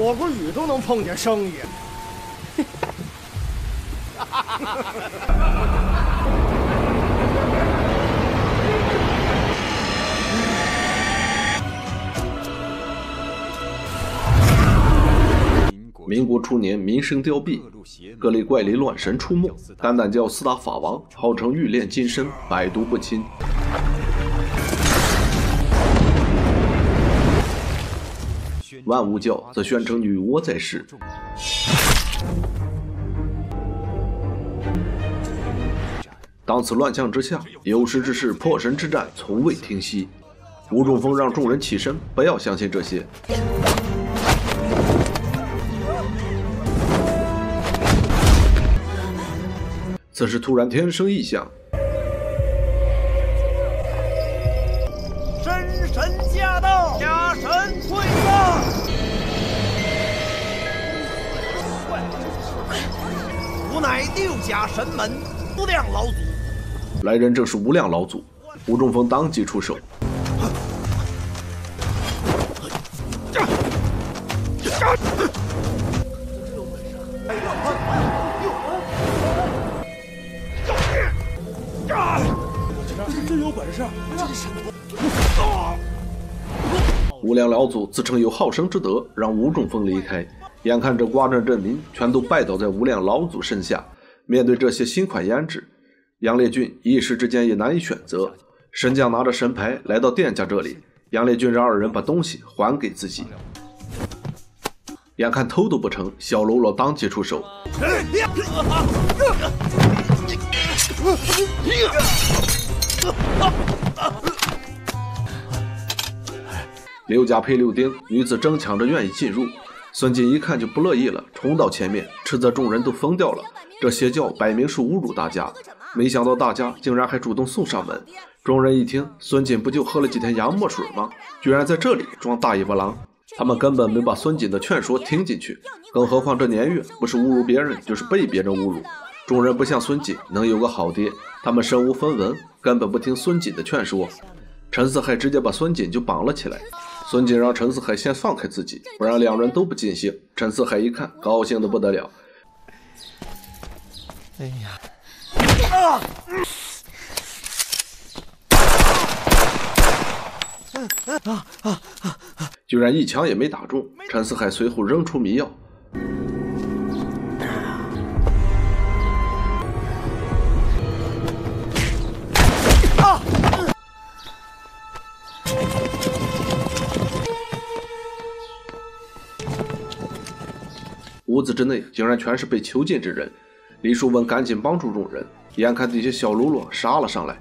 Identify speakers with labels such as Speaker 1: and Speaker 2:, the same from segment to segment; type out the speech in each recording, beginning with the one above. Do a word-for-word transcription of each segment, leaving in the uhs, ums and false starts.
Speaker 1: 落个雨都能碰见生意。
Speaker 2: 民国初年，民生凋敝，各类怪力乱神出没，单单教四大法王号称欲炼金身，百毒不侵。万物教则宣称女娲在世。当此乱象之下，有识之士破神之战从未停息。吴中锋让众人起身，不要相信这些。此时突然天生异象，
Speaker 1: 真神驾到，假神退散。吾乃六甲神门无量老祖。
Speaker 2: 来人正是无量老祖。吴中锋当即出手。
Speaker 1: 真有本事！
Speaker 2: 无量老祖自称有好生之德，让吴中锋离开。眼看着瓜镇镇民全都拜倒在无量老祖身下，面对这些新款胭脂，杨烈俊一时之间也难以选择。神将拿着神牌来到店家这里，杨烈俊让二人把东西还给自己。眼看偷都不成，小喽啰当即出手。六甲配六丁，女子争抢着愿意进入。孙锦一看就不乐意了，冲到前面，斥责众人都疯掉了，这邪教摆明是侮辱大家。没想到大家竟然还主动送上门。众人一听，孙锦不就喝了几天洋墨水吗？居然在这里装大尾巴狼。他们根本没把孙锦的劝说听进去，更何况这年月不是侮辱别人，就是被别人侮辱。众人不像孙锦能有个好爹，他们身无分文，根本不听孙锦的劝说。陈四海直接把孙锦就绑了起来。孙锦让陈四海先放开自己，不然两人都不尽兴。陈四海一看，高兴的不得了。
Speaker 1: 哎呀！啊！
Speaker 2: 啊啊啊！居然一枪也没打中。陈四海随后扔出迷药。啊！屋子之内竟然全是被囚禁之人。李叔文赶紧帮助众人，眼看这些小喽啰杀了上来。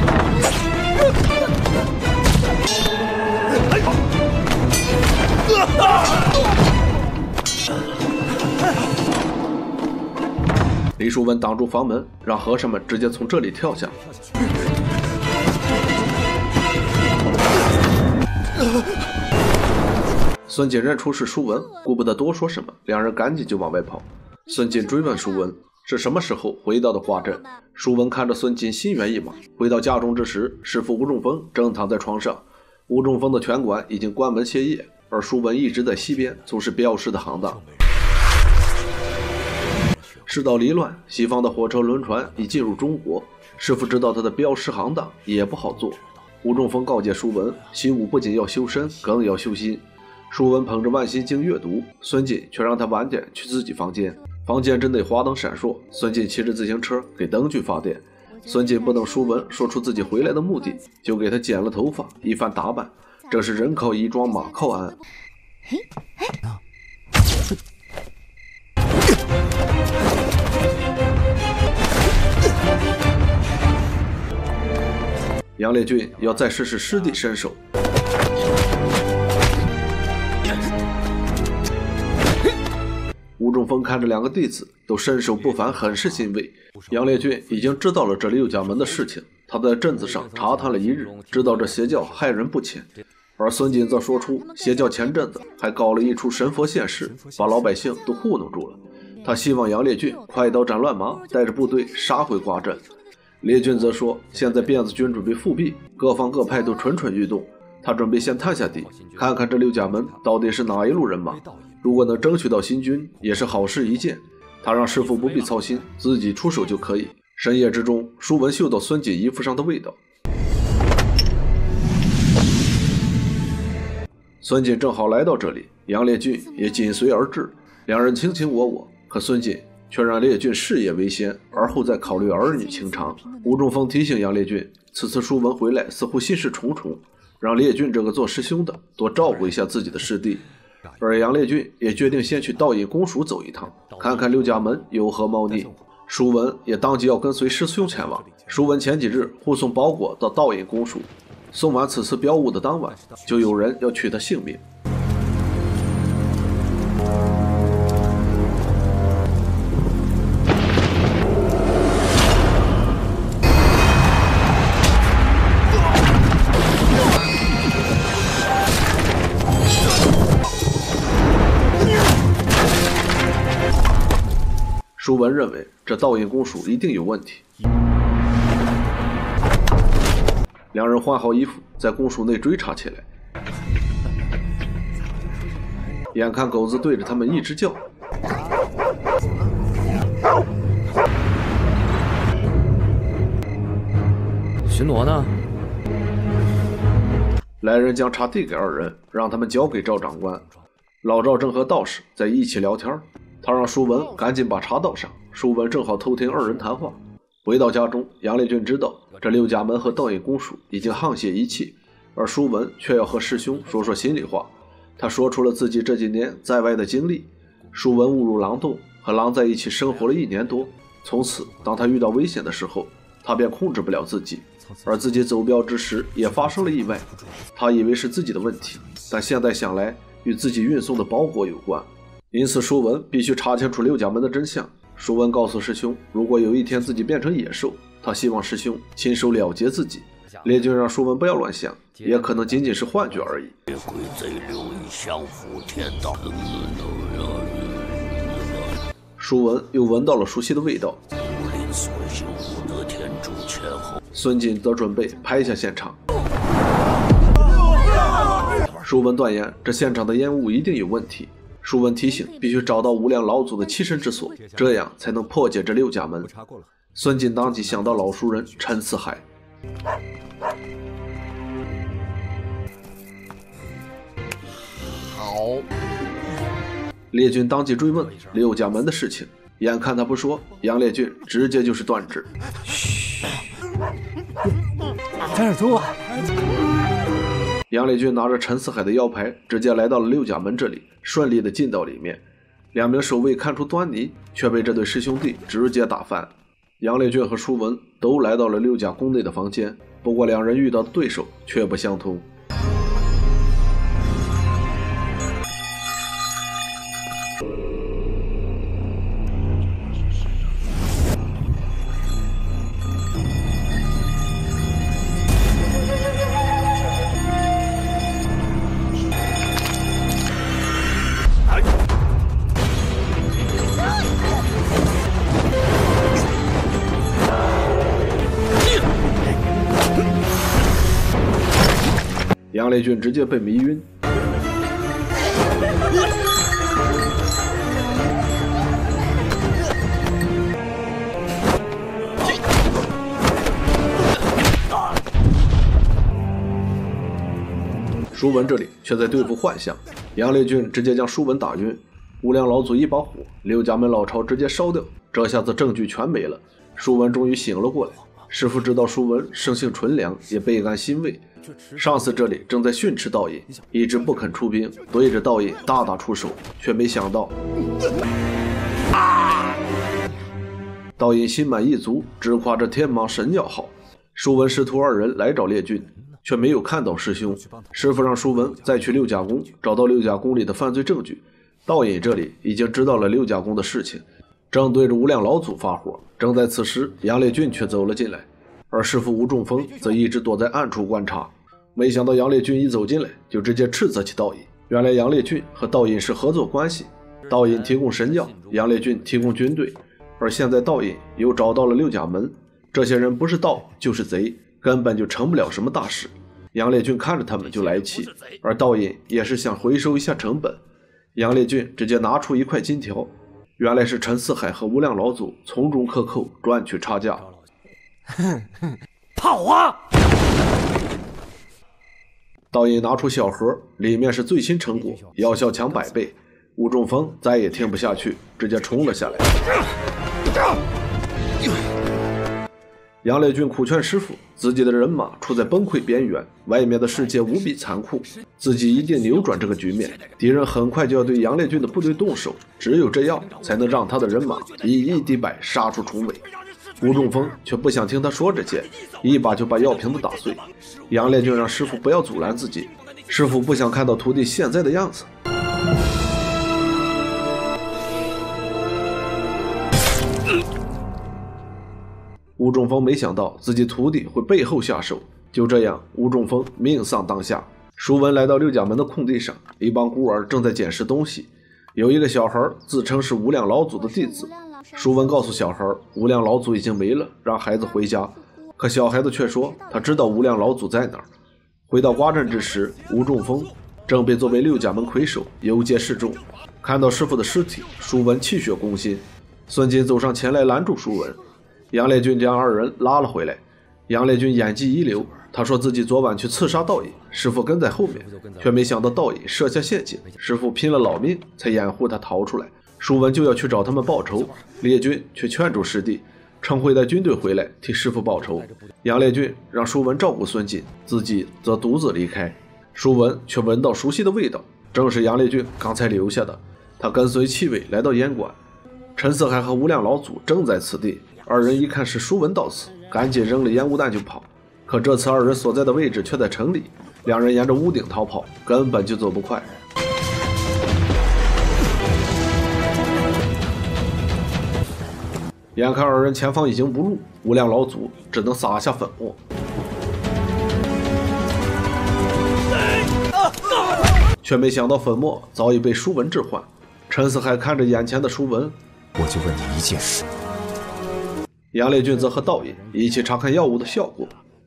Speaker 2: 李叔文挡住房门，让和尚们直接从这里跳下。孙锦认出是舒文，顾不得多说什么，两人赶紧就往外跑。孙锦追问舒文是什么时候回到的瓜镇。舒文看着孙锦心猿意马。回到家中之时，师父吴中锋正躺在床上，吴中锋的拳馆已经关门歇业，而舒文一直在西边从事镖师的行当。世道离乱，西方的火车轮船已进入中国，师父知道他的镖师行当也不好做。吴中锋告诫舒文，习武不仅要修身，更要修心。舒文捧着万心经阅读，孙锦却让他晚点去自己房间。房间之内华灯闪烁，孙锦骑着自行车给灯具发电。孙锦不等舒文说出自己回来的目的，就给他剪了头发，一番打扮，这是人靠衣装，马靠鞍。杨烈俊要再试试师弟身手。吴中锋看着两个弟子都身手不凡，很是欣慰。杨烈俊已经知道了这六甲门的事情，他在镇子上查探了一日，知道这邪教害人不浅。而孙锦则说出邪教前阵子还搞了一出神佛现世，把老百姓都糊弄住了。他希望杨烈俊快刀斩乱麻，带着部队杀回瓜镇。烈俊则说，现在辫子军准备复辟，各方各派都蠢蠢欲动， 他准备先探下地，看看这六家门到底是哪一路人马。如果能争取到新军，也是好事一件。他让师傅不必操心，自己出手就可以。深夜之中，舒文嗅到孙锦衣服上的味道。孙锦正好来到这里，杨烈俊也紧随而至，两人卿卿我我。可孙锦却让烈俊事业为先，而后再考虑儿女情长。吴中锋提醒杨烈俊，此次舒文回来似乎心事重重，让烈俊这个做师兄的多照顾一下自己的师弟。而杨烈俊也决定先去道隐公署走一趟，看看六家门有何猫腻。舒文也当即要跟随师兄前往。舒文前几日护送包裹到道隐公署，送完此次标物的当晚，就有人要取他性命。舒文认为这道隐公署一定有问题，两人换好衣服，在公署内追查起来。眼看狗子对着他们一直叫，
Speaker 3: 巡逻呢？
Speaker 2: 来人将茶递给二人，让他们交给赵长官。老赵正和道士在一起聊天，他让舒文赶紧把茶倒上。舒文正好偷听二人谈话。回到家中，杨烈俊知道这六家门和道隐公署已经沆瀣一气，而舒文却要和师兄说说心里话。他说出了自己这几年在外的经历。舒文误入狼洞，和狼在一起生活了一年多，从此当他遇到危险的时候，他便控制不了自己，而自己走镖之时也发生了意外。他以为是自己的问题，但现在想来与自己运送的包裹有关，因此舒文必须查清楚六家门的真相。舒文告诉师兄，如果有一天自己变成野兽，他希望师兄亲手了结自己。烈俊让舒文不要乱想，也可能仅仅是幻觉而已。
Speaker 4: 鬼贼留意相符天道。
Speaker 2: 舒文又闻到了熟悉的味道。孙锦则准备拍下现场。舒文断言这现场的烟雾一定有问题。舒文提醒必须找到无量老祖的栖身之所，这样才能破解这六家门。孙锦当即想到老熟人陈四海。
Speaker 4: 好，
Speaker 2: 烈俊当即追问六家门的事情，眼看他不说，杨烈俊直接就是断指。
Speaker 3: 嘘，在这住啊！
Speaker 2: 杨烈俊拿着陈四海的腰牌，直接来到了六家门这里，顺利的进到里面。两名守卫看出端倪，却被这对师兄弟直接打翻。杨烈俊和舒文都来到了六家宫内的房间，不过两人遇到的对手却不相同。杨烈俊直接被迷晕。舒文这里却在对付幻象，杨烈俊直接将舒文打晕。无量老祖一把火，六家门老巢直接烧掉，这下子证据全没了。舒文终于醒了过来，师父知道舒文生性纯良，也倍感欣慰。上司这里正在训斥道隐，一直不肯出兵，对着道隐大打出手，却没想到道隐心满意足，直夸这天芒神药好。舒文师徒二人来找烈俊，却没有看到师兄。师父让舒文再去六甲宫，找到六甲宫里的犯罪证据。道隐这里已经知道了六甲宫的事情，正对着无量老祖发火。正在此时，杨烈俊却走了进来，而师父吴中锋则一直躲在暗处观察。没想到杨烈俊一走进来，就直接斥责起道隐。原来杨烈俊和道隐是合作关系，道隐提供神药，杨烈俊提供军队，而现在道隐又找到了六甲门，这些人不是盗就是贼，根本就成不了什么大事。 杨烈俊看着他们就来气，而道隐也是想回收一下成本。杨烈俊直接拿出一块金条，原来是陈四海和无量老祖从中克扣赚取差价。
Speaker 4: 套话！
Speaker 2: 道隐拿出小盒，里面是最新成果，药效强百倍。吴仲峰再也听不下去，直接冲了下来。杨烈俊苦劝师傅，自己的人马处在崩溃边缘，外面的世界无比残酷，自己一定扭转这个局面。敌人很快就要对杨烈俊的部队动手，只有这样才能让他的人马以一敌百，杀出重围。吴仲峰却不想听他说这些，一把就把药瓶子打碎。杨烈俊让师傅不要阻拦自己，师傅不想看到徒弟现在的样子。吴仲峰没想到自己徒弟会背后下手，就这样，吴仲峰命丧当下。舒文来到六甲门的空地上，一帮孤儿正在捡拾东西，有一个小孩自称是无量老祖的弟子。舒文告诉小孩，无量老祖已经没了，让孩子回家。可小孩子却说他知道无量老祖在哪儿。回到瓜镇之时，吴仲峰正被作为六甲门魁首游街示众。看到师傅的尸体，舒文气血攻心。孙锦走上前来拦住舒文，杨烈俊将二人拉了回来。杨烈俊演技一流，他说自己昨晚去刺杀道隐，师傅跟在后面，却没想到道隐设下陷阱，师傅拼了老命才掩护他逃出来。舒文就要去找他们报仇，烈俊却劝住师弟，称会带军队回来替师傅报仇。杨烈俊让舒文照顾孙锦，自己则独自离开。舒文却闻到熟悉的味道，正是杨烈俊刚才留下的。他跟随气味来到烟馆，陈四海和无量老祖正在此地。二人一看是舒文到此，赶紧扔了烟雾弹就跑。可这次二人所在的位置却在城里，两人沿着屋顶逃跑，根本就走不快。眼看二人前方已经无路，无量老祖只能撒下粉末。却没想到粉末早已被舒文置换。陈四海看着眼前的舒文，
Speaker 5: 我就问你一件事。
Speaker 2: 杨烈俊则和道隐一起查看药物的效果。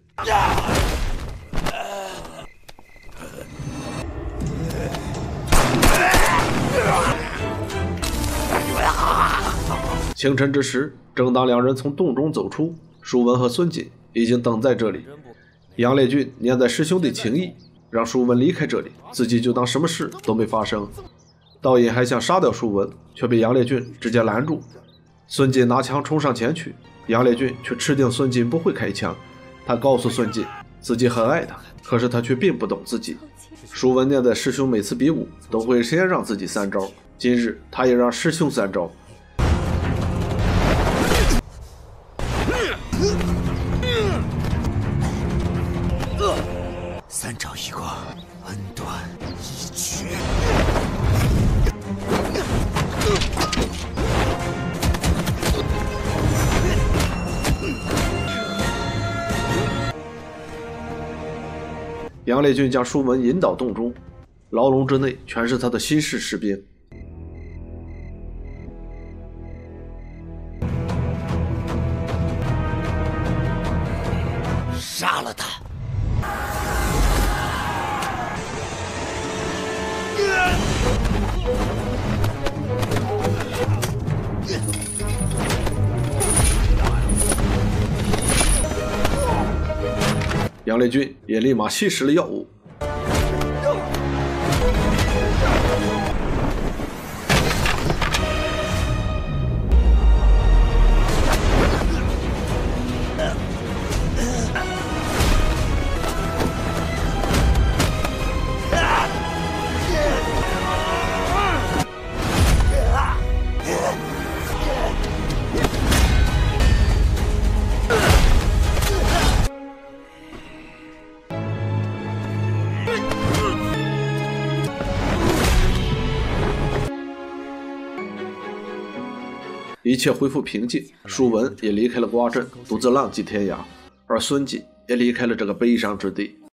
Speaker 2: 清晨之时，正当两人从洞中走出，舒文和孙锦已经等在这里。杨烈俊念在师兄弟情谊，让舒文离开这里，自己就当什么事都没发生。道隐还想杀掉舒文，却被杨烈俊直接拦住。孙锦拿枪冲上前去，杨烈俊却吃定孙锦不会开枪。他告诉孙锦自己很爱他，可是他却并不懂自己。舒文念在师兄每次比武都会先让自己三招，今日他也让师兄三招。
Speaker 5: 三招一过，恩断义绝。
Speaker 2: 杨烈俊将舒文引导洞中，牢笼之内全是他的新式士兵。
Speaker 4: 杀了他！
Speaker 2: 杨烈俊也立马吸食了药物。一切恢复平静，舒文也离开了瓜镇，独自浪迹天涯，而孙锦也离开了这个悲伤之地。